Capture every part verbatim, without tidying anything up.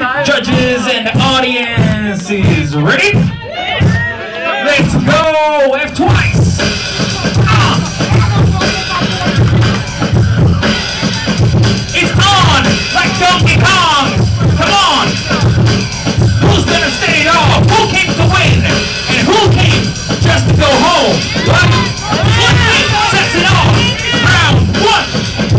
Judges and audience is ready? Let's go! F twice! Ah. It's on! Like Donkey Kong! Come on! Who's gonna set it off? Who came to win? And who came just to go home? What? What team sets it off? Round one!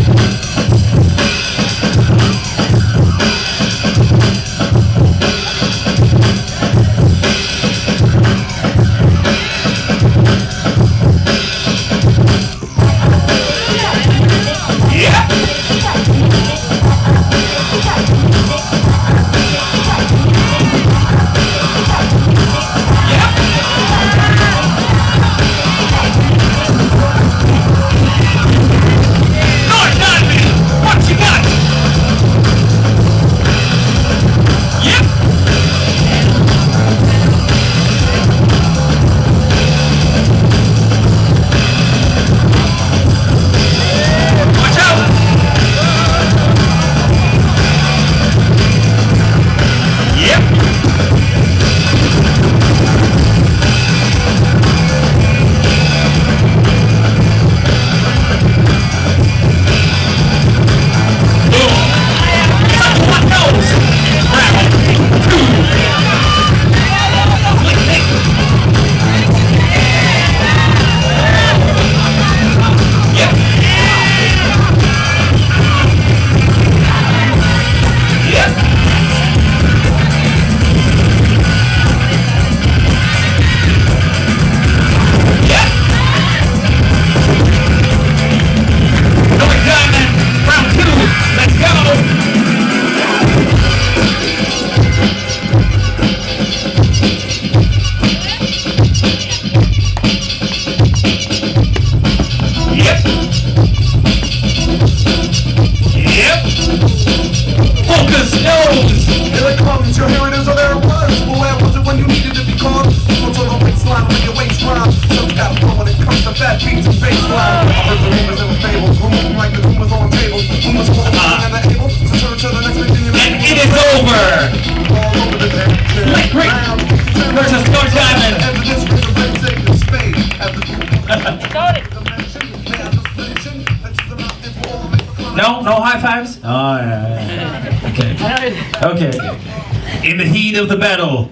No, no high fives? Oh, yeah, yeah. Okay. Okay, okay, okay. In the heat of the battle.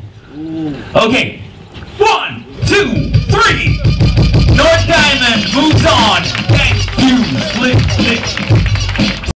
Okay. One, two, three. North Diamond moves on. Thank you, Slick Nick.